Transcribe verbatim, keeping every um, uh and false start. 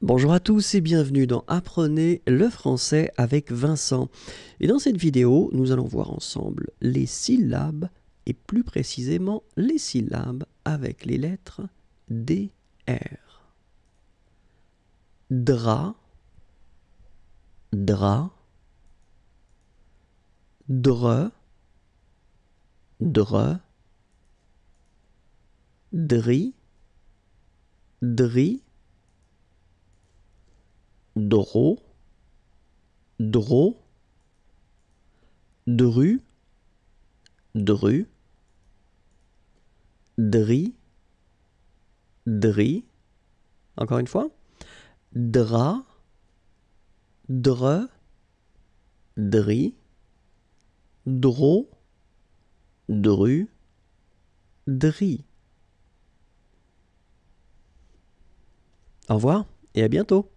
Bonjour à tous et bienvenue dans Apprenez le français avec Vincent. Et dans cette vidéo, nous allons voir ensemble les syllabes et plus précisément les syllabes avec les lettres D R. Drap, drap, dre, dre, dri, dri, dro, dro, dru, dru, dri, dri, encore une fois, dra, dre, dri, dro, dru, dri. Au revoir et à bientôt.